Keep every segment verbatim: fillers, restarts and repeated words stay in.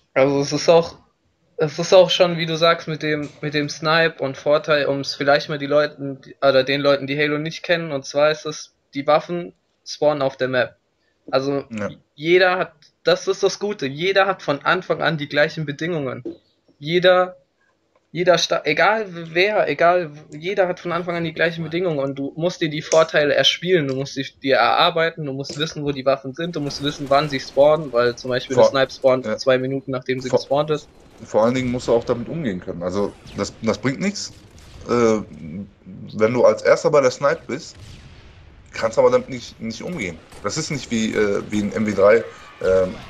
Also es ist auch, es ist auch schon, wie du sagst, mit dem, mit dem Snipe und Vorteil, um es vielleicht mal die Leuten, oder den Leuten, die Halo nicht kennen, und zwar ist es, die Waffen spawnen auf der Map. Also Ja. jeder hat, das ist das Gute, jeder hat von Anfang an die gleichen Bedingungen. Jeder Jeder Sta egal wer, egal, jeder hat von Anfang an die gleichen Bedingungen und du musst dir die Vorteile erspielen, du musst dich dir erarbeiten, du musst wissen, wo die Waffen sind, du musst wissen, wann sie spawnen, weil zum Beispiel eine Vor, Snipe spawnt ja, zwei Minuten nachdem sie vor, gespawnt ist. vor allen Dingen musst du auch damit umgehen können. Also das, das bringt nichts. Äh, wenn du als Erster bei der Snipe bist, kannst aber damit nicht, nicht umgehen. Das ist nicht wie, äh, wie ein M W drei. Ähm,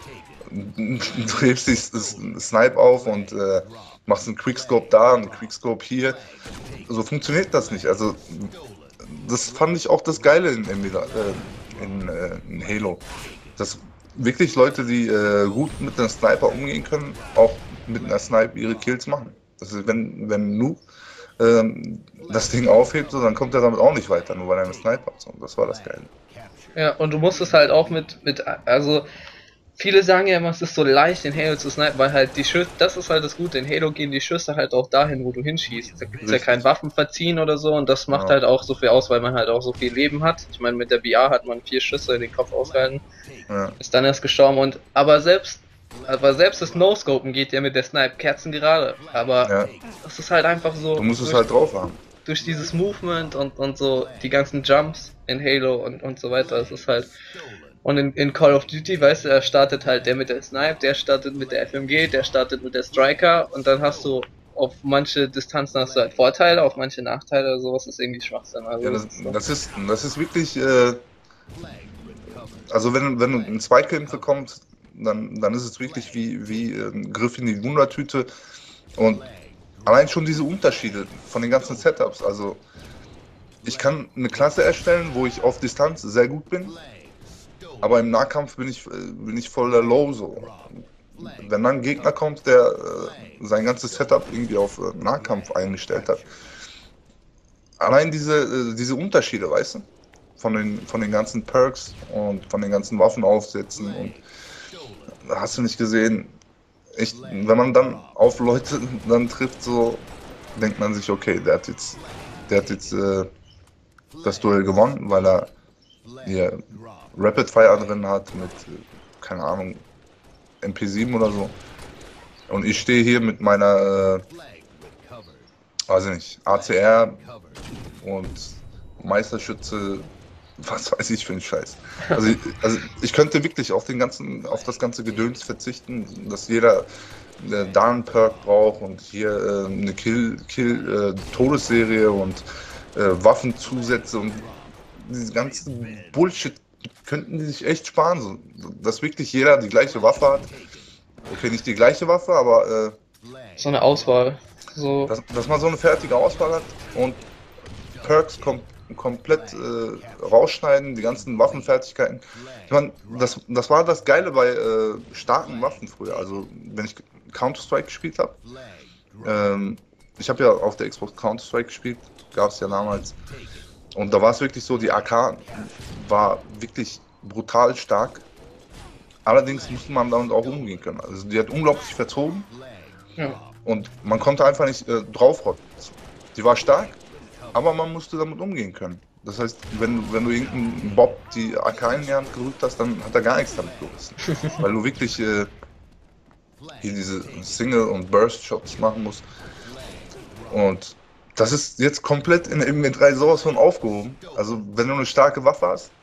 du hebst die S- Snipe auf und äh, machst einen Quickscope da, einen Quickscope hier. So funktioniert das nicht. Also das fand ich auch das Geile in, M W drei, äh, in, äh, in Halo. Dass wirklich Leute, die äh, gut mit einem Sniper umgehen können, auch mit einer Snipe ihre Kills machen. Das ist, wenn, wenn ein Noob ähm, das Ding aufhebt, so, dann kommt er damit auch nicht weiter, nur weil er einen Sniper hat. So. Und das war das Geile. Ja, und du musst es halt auch mit, mit, also viele sagen ja immer, es ist so leicht, in Halo zu snipen, weil halt die Schüsse, das ist halt das Gute, in Halo gehen die Schüsse halt auch dahin, wo du hinschießt. Da gibt's ja kein Richtig. Waffenverziehen oder so und das macht Ja. halt auch so viel aus, weil man halt auch so viel Leben hat. Ich meine, mit der V R hat man vier Schüsse in den Kopf ausgehalten, Ja. ist dann erst gestorben und, aber selbst, aber selbst das No-Scopen geht ja mit der Snipe Kerzen gerade, aber Ja. es ist halt einfach Du so, musst es durch, halt drauf haben. durch dieses Movement und, und so die ganzen Jumps in Halo und, und so weiter, es ist halt, und in, in Call of Duty, weißt du, da startet halt der mit der Snipe, der startet mit der F M G, der startet mit der Striker und dann hast du auf manche Distanzen hast du halt Vorteile, auf manche Nachteile, sowas ist irgendwie Schwachsinn. Ja, Also das, es ist so. das ist, das ist wirklich, äh, also wenn, wenn du in Zweikämpfe kommst, dann, dann ist es wirklich wie, wie äh, ein Griff in die Wundertüte. Und allein schon diese Unterschiede von den ganzen Setups. Also ich kann eine Klasse erstellen, wo ich auf Distanz sehr gut bin, aber im Nahkampf bin ich, äh, bin ich voller Low so. Wenn dann ein Gegner kommt, der äh, sein ganzes Setup irgendwie auf äh, Nahkampf eingestellt hat. Allein diese, äh, diese Unterschiede, weißt du? Von den, von den ganzen Perks und von den ganzen Waffenaufsätzen und hast du nicht gesehen, echt, wenn man dann auf Leute dann trifft, so denkt man sich, okay, der hat jetzt, der hat jetzt äh, das Duell gewonnen, weil er hier Rapid Fire drin hat mit, äh, keine Ahnung, M P sieben oder so. Und ich stehe hier mit meiner, äh, weiß ich nicht, A C R und Meisterschütze, was weiß ich für einen Scheiß. Also, ich- also ich könnte wirklich auf den ganzen, auf das ganze Gedöns verzichten, dass jeder äh, da einen Perk braucht und hier äh, eine Kill, Kill, äh, Todesserie und äh, Waffenzusätze und diese ganzen Bullshit könnten die sich echt sparen, so, dass wirklich jeder die gleiche Waffe hat. Okay, nicht die gleiche Waffe, aber äh, So eine Auswahl. So, dass, dass man so eine fertige Auswahl hat und Perks kom komplett äh, rausschneiden, die ganzen Waffenfertigkeiten. Ich meine, das, das war das Geile bei äh, starken Waffen früher. Also, wenn ich Counter-Strike gespielt habe, ähm, ich habe ja auf der Xbox Counter-Strike gespielt, gab es ja damals. Und da war es wirklich so, die A K war wirklich brutal stark. Allerdings musste man damit auch umgehen können. Also, die hat unglaublich verzogen ja. und man konnte einfach nicht äh, draufrotzen. Die war stark, aber man musste damit umgehen können. Das heißt, wenn, wenn du irgendeinen Bob die A K in die Hand gedrückt hast, dann hat er gar nichts damit gerissen. Weil du wirklich äh, hier diese Single- und Burst-Shots machen musst. Und das ist jetzt komplett in M W drei sowas von aufgehoben. Also, wenn du eine starke Waffe hast,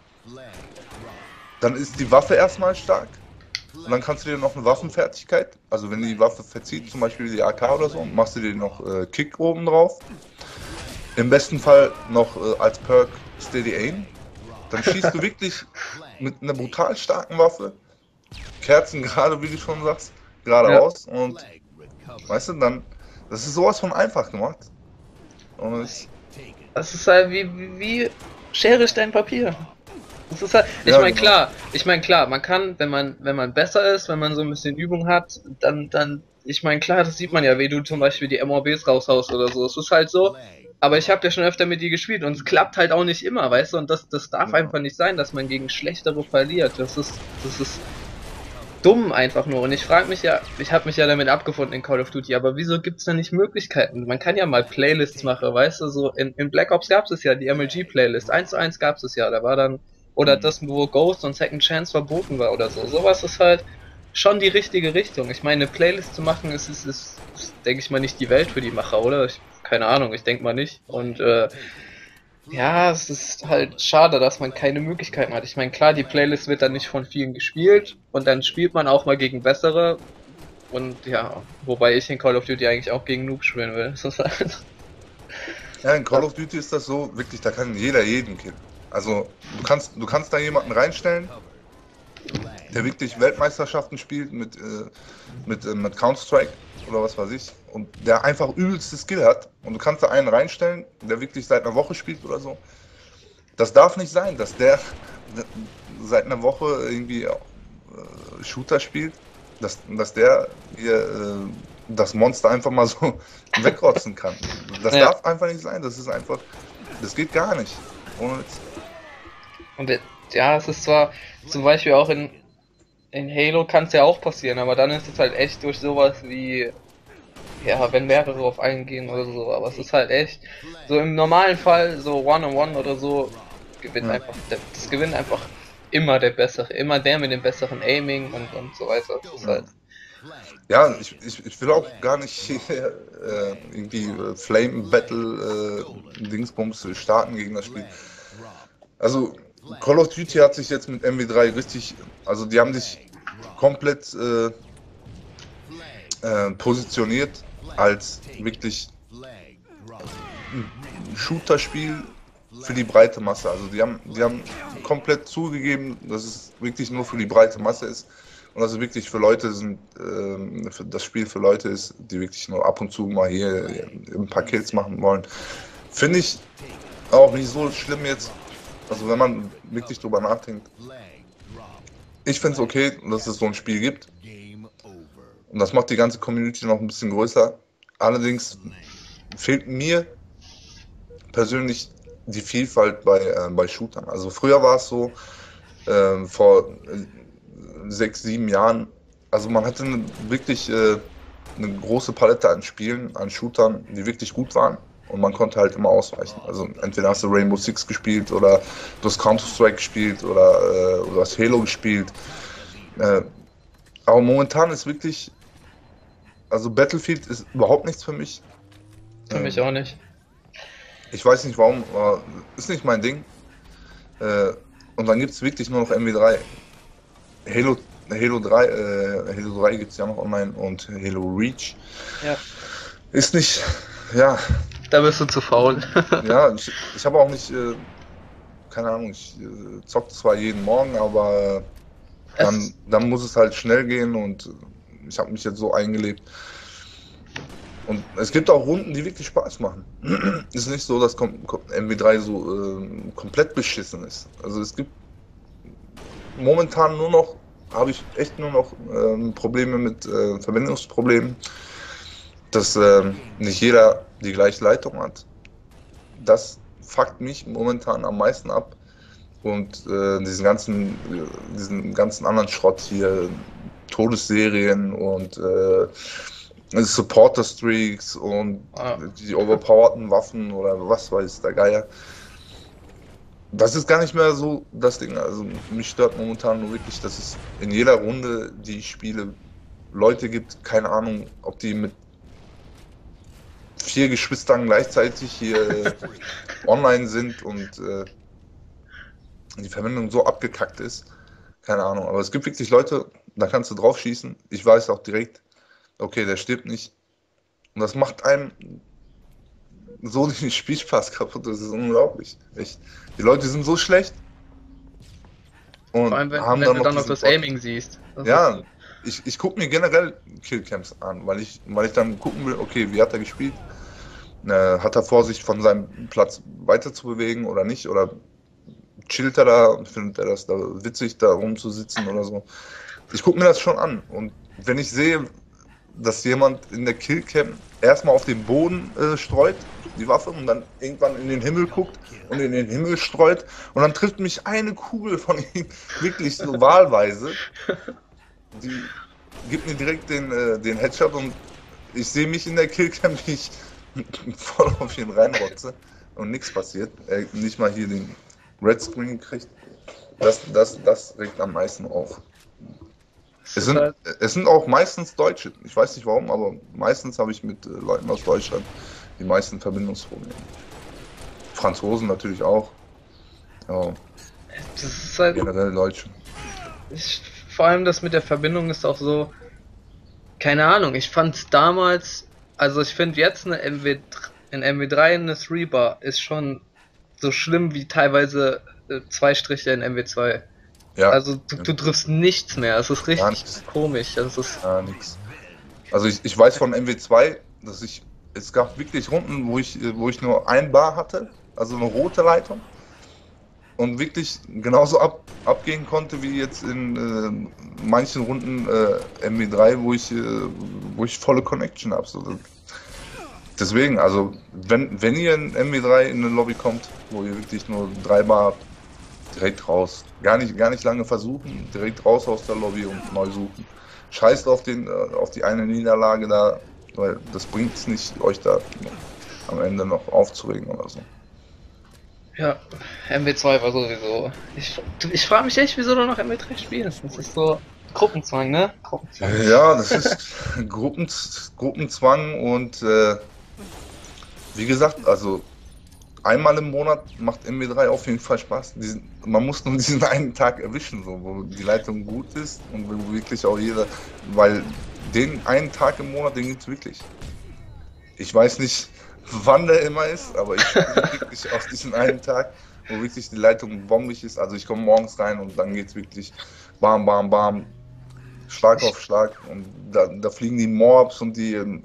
dann ist die Waffe erstmal stark. Und dann kannst du dir noch eine Waffenfertigkeit, also wenn die Waffe verzieht, zum Beispiel die A K oder so, machst du dir noch äh, Kick oben drauf. Im besten Fall noch äh, als Perk Steady Aim. Dann schießt du wirklich mit einer brutal starken Waffe, Kerzen gerade, wie du schon sagst, Ja. geradeaus und weißt du, dann, das ist sowas von einfach gemacht. Und es, Das ist halt wie, wie, wie Schere, Stein, Papier. Das ist halt, ich ja, meine genau. klar, ich meine klar, man kann, wenn man, wenn man besser ist, wenn man so ein bisschen Übung hat, dann, dann, ich meine klar, das sieht man ja, wie du zum Beispiel die M O Bs raushaust oder so. Es ist halt so, aber ich habe ja schon öfter mit dir gespielt und es klappt halt auch nicht immer, weißt du, und das, das darf Ja. einfach nicht sein, dass man gegen Schlechtere verliert. Das ist, das ist, dumm einfach nur. Und ich frage mich ja, ich habe mich ja damit abgefunden in Call of Duty, aber wieso gibt's da nicht Möglichkeiten? Man kann ja mal Playlists machen, weißt du, so in, in Black Ops gab's es ja, die M L G-Playlist, eins zu eins gab's es ja, da war dann, oder Mhm. das, wo Ghost und Second Chance verboten war oder so. Sowas ist halt schon die richtige Richtung. Ich meine, eine Playlist zu machen, ist, ist, ist, ist denke ich mal, nicht die Welt für die Macher, oder? Ich, keine Ahnung, ich denke mal nicht. Und äh, ja, es ist halt schade, dass man keine Möglichkeiten hat. Ich meine, klar, die Playlist wird dann nicht von vielen gespielt und dann spielt man auch mal gegen bessere. Und ja, wobei ich in Call of Duty eigentlich auch gegen Noob spielen will. Das ist halt, Ja, in Call of Duty ist das so, wirklich, da kann jeder jeden killen. Also du kannst, du kannst da jemanden reinstellen, der wirklich Weltmeisterschaften spielt mit, äh, mit, äh, mit Counter-Strike oder was weiß ich, und der einfach übelste Skill hat. Und du kannst da einen reinstellen, der wirklich seit einer Woche spielt oder so. Das darf nicht sein, dass der seit einer Woche irgendwie äh, Shooter spielt, dass, dass der hier äh, das Monster einfach mal so wegrotzen kann. Das ja. darf einfach nicht sein, das ist einfach, das geht gar nicht. Ohne Witz. Und ja, es ist zwar zum Beispiel auch in, in Halo kann es ja auch passieren, aber dann ist es halt echt durch sowas wie, ja, wenn mehrere auf einen gehen oder so, aber es ist halt echt, so im normalen Fall, so One-on-One oder so, gewinnt Ja. einfach, der, das gewinnt einfach immer der Bessere, immer der mit dem besseren Aiming und, und so weiter. Das ist Ja. halt, Ja, ich, ich, ich will auch gar nicht äh, irgendwie äh, Flame Battle äh, Dingsbums starten gegen das Spiel. Also Call of Duty hat sich jetzt mit M W drei richtig, also die haben sich komplett äh, äh, positioniert als wirklich ein Shooter-Spiel für die breite Masse. Also die haben, die haben komplett zugegeben, dass es wirklich nur für die breite Masse ist und dass es wirklich für Leute sind, äh, für das Spiel für Leute ist, die wirklich nur ab und zu mal hier ein paar Kills machen wollen. Finde ich auch nicht so schlimm jetzt. Also wenn man wirklich drüber nachdenkt. Ich finde es okay, dass es so ein Spiel gibt. Und das macht die ganze Community noch ein bisschen größer. Allerdings fehlt mir persönlich die Vielfalt bei, äh, bei Shootern. Also früher war es so, äh, vor äh, sechs, sieben Jahren, also man hatte eine, wirklich äh, eine große Palette an Spielen, an Shootern, die wirklich gut waren. Und man konnte halt immer ausweichen. Also entweder hast du Rainbow Six gespielt oder du hast Counter-Strike gespielt oder, äh, oder hast Halo gespielt. Äh, aber momentan ist wirklich, also Battlefield ist überhaupt nichts für mich. für mich Ähm, auch nicht. ich weiß nicht warum, aber ist nicht mein Ding. Äh, und dann gibt es wirklich nur noch M W drei. Halo, Halo drei, äh, Halo drei gibt es ja noch online und Halo Reach. Ja, Ist nicht, ja, da bist du zu faul. ja, ich, ich habe auch nicht, äh, keine Ahnung, ich äh, zock zwar jeden Morgen, aber dann, Es, dann muss es halt schnell gehen und ich habe mich jetzt so eingelebt. Und es gibt auch Runden, die wirklich Spaß machen. Ist nicht so, dass kom kom M W drei so äh, komplett beschissen ist. Also es gibt momentan nur noch, habe ich echt nur noch ähm, Probleme mit äh, Verbindungsproblemen, dass ähm, nicht jeder die gleiche Leitung hat. Das fuckt mich momentan am meisten ab. Und äh, diesen ganzen, äh, diesen ganzen anderen Schrott hier, Todesserien und äh, Supporter-Streaks und ah, die overpowerten Waffen oder was weiß der Geier. Das ist gar nicht mehr so das Ding. Also mich stört momentan nur wirklich, dass es in jeder Runde, die ich spiele, Leute gibt, keine Ahnung, ob die mit vier Geschwistern gleichzeitig hier äh, online sind und äh, die Verbindung so abgekackt ist. Keine Ahnung. Aber es gibt wirklich Leute, da kannst du drauf schießen. Ich weiß auch direkt, okay, der stirbt nicht. Und das macht einem so den Spielspaß kaputt. Das ist unglaublich. Echt. Die Leute sind so schlecht vor und allem, wenn, haben wenn dann du noch dann noch diesen das Bot. Aiming siehst. Das ist, Ja, ich, ich gucke mir generell Killcams an, weil ich, weil ich dann gucken will, okay, wie hat er gespielt? Äh, hat er vor, sich von seinem Platz weiter zu bewegen oder nicht? Oder chillt er da und findet er das da witzig, da rumzusitzen oder so? Ich gucke mir das schon an. Und wenn ich sehe, dass jemand in der Killcam erstmal auf den Boden äh, streut, die Waffe, und dann irgendwann in den Himmel guckt und in den Himmel streut, und dann trifft mich eine Kugel von ihm wirklich so wahlweise, die gibt mir direkt den, äh, den Headshot und ich sehe mich in der Killcam, wie ich voll auf ihn reinrotze und nichts passiert. Er nicht mal hier den Red Screen kriegt. Das, das, das regt am meisten auf. Es Es ist sind, halt, es sind auch meistens Deutsche. Ich weiß nicht warum, aber meistens habe ich mit äh, Leuten aus Deutschland die meisten Verbindungsprobleme. Franzosen natürlich auch. Ja, das ist halt, generell Deutsche. ich, vor allem das mit der Verbindung ist auch so, keine Ahnung, ich fand damals, also ich finde jetzt eine M W, in M W drei eine drei Bar ist schon so schlimm wie teilweise äh, zwei Striche in M W zwei. Ja, Also du, du triffst nichts mehr, es ist gar richtig nichts. komisch, es ist, Gar nichts. Also ich, ich weiß von M W zwei, dass ich, es gab wirklich Runden, wo ich, äh, wo ich nur ein Bar hatte, also eine rote Leitung. Und wirklich genauso ab, abgehen konnte wie jetzt in äh, manchen Runden äh, M W drei, wo ich, äh, wo ich volle Connection habe. So, deswegen, also wenn, wenn ihr in M W drei in eine Lobby kommt, wo ihr wirklich nur drei Bar habt, direkt raus. Gar nicht, gar nicht lange versuchen, direkt raus aus der Lobby und neu suchen. Scheißt auf, den, äh, auf die eine Niederlage da, weil das bringt es nicht, euch da am Ende noch aufzuregen oder so. ja, M W zwei war sowieso. Ich, ich frage mich echt, wieso du noch M W drei spielst. Das ist so Gruppenzwang, ne? Gruppenzwang. Ja, das ist Gruppen, Gruppenzwang und äh, wie gesagt, also einmal im Monat macht M W drei auf jeden Fall Spaß. Diesen, man muss nur diesen einen Tag erwischen, so, wo die Leitung gut ist und wo wirklich auch jeder, weil den einen Tag im Monat, den gibt's wirklich. Ich weiß nicht, wann der immer ist, aber ich spiele wirklich auf diesen einen Tag, wo wirklich die Leitung bombig ist. Also ich komme morgens rein und dann geht's wirklich bam, bam, bam, Schlag auf Schlag und da, da fliegen die Mobs und die äh,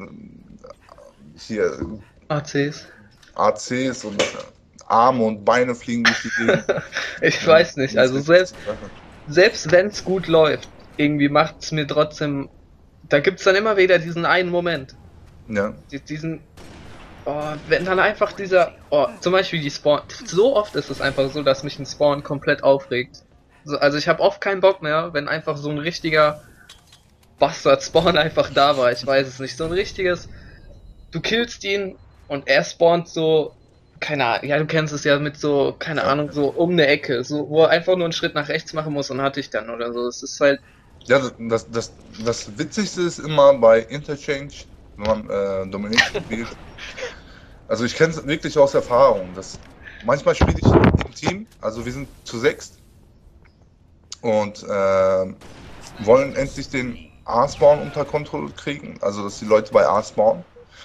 hier A Cs. A Cs und äh, Arme und Beine fliegen durch die Gegend. Ich Ja, weiß nicht, das ist also wirklich selbst, zur Sache. selbst wenn es gut läuft, irgendwie macht es mir trotzdem. Da gibt's dann immer wieder diesen einen Moment. Ja, Die- Diesen. Oh, wenn dann einfach dieser. Oh, zum Beispiel die Spawn. So oft ist es einfach so, dass mich ein Spawn komplett aufregt. So, also ich habe oft keinen Bock mehr, wenn einfach so ein richtiger Bastard-Spawn einfach da war. Ich weiß es nicht. So ein richtiges. Du killst ihn und er spawnt so. Keine Ahnung, ja, du kennst es ja mit so, keine ja. Ahnung, so um eine Ecke, so, wo er einfach nur einen Schritt nach rechts machen muss und hat dich dann oder so. Es ist halt. Ja, das, das, das Witzigste ist immer bei Interchange, wenn man äh, Domination spielt. Also ich kenne es wirklich aus Erfahrung. Dass manchmal spiele ich im Team, also wir sind zu sechst und äh, wollen endlich den A-Spawn unter Kontrolle kriegen, also dass die Leute bei A spawnen.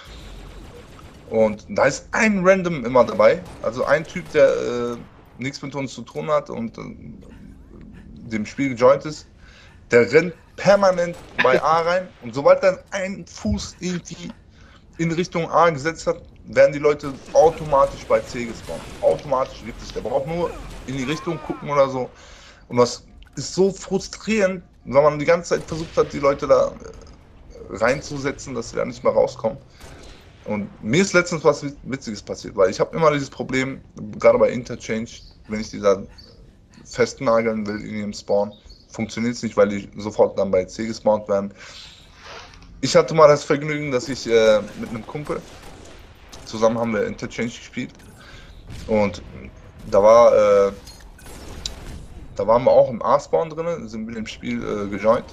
Und da ist ein Random immer dabei, also ein Typ, der äh, nichts mit uns zu tun hat und äh, dem Spiel gejoint ist, der rennt permanent bei A rein und sobald er einen Fuß irgendwie in Richtung A gesetzt hat, werden die Leute automatisch bei C gespawnt. Automatisch, wirklich. Der braucht nur in die Richtung gucken oder so. Und das ist so frustrierend, weil man die ganze Zeit versucht hat, die Leute da reinzusetzen, dass sie da nicht mehr rauskommen. Und mir ist letztens was Witziges passiert, weil ich habe immer dieses Problem, gerade bei Interchange, wenn ich die da festnageln will in ihrem Spawn, funktioniert es nicht, weil die sofort dann bei C gespawnt werden. Ich hatte mal das Vergnügen, dass ich äh, mit einem Kumpel zusammen haben wir Interchange gespielt und da war äh, da waren wir auch im A-Spawn drin, sind mit dem Spiel äh, gejoint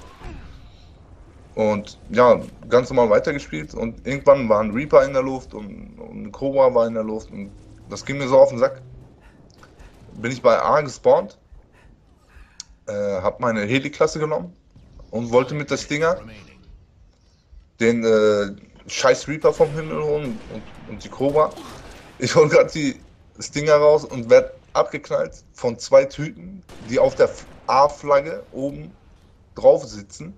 und ja, ganz normal weitergespielt und irgendwann war ein Reaper in der Luft und, und ein Cobra war in der Luft und das ging mir so auf den Sack. Bin ich bei A gespawnt, äh, habe meine Heli-Klasse genommen und wollte mit der Stinger den äh, scheiß Reaper vom Himmel holen und, und die Cobra. Ich hole gerade die Stinger raus und werde abgeknallt von zwei Typen, die auf der A-Flagge oben drauf sitzen.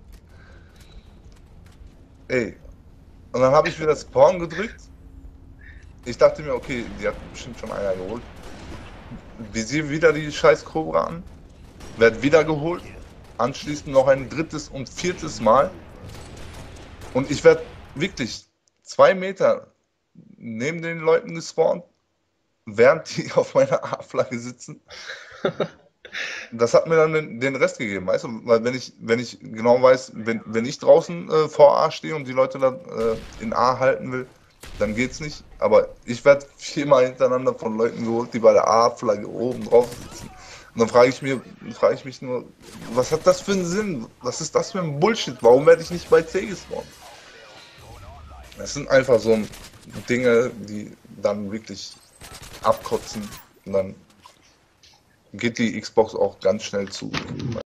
Ey, und dann habe ich wieder Spawn gedrückt. Ich dachte mir, okay, die hat bestimmt schon einer geholt. Visier wieder die scheiß Cobra an, werd wieder geholt, anschließend noch ein drittes und viertes Mal. Und ich werde wirklich zwei Meter neben den Leuten gespawnt, während die auf meiner A-Flagge sitzen. das hat mir dann den, den Rest gegeben, weißt du? Weil wenn ich, wenn ich genau weiß, wenn, wenn ich draußen äh, vor A stehe und die Leute dann äh, in A halten will, dann geht's nicht. Aber ich werde viermal hintereinander von Leuten geholt, die bei der A-Flagge oben drauf sitzen. Und dann frage ich mir, frage ich mich nur, was hat das für einen Sinn? Was ist das für ein Bullshit? Warum werde ich nicht bei C gespawnt? Das sind einfach so Dinge, die dann wirklich abkotzen und dann geht die Xbox auch ganz schnell zu.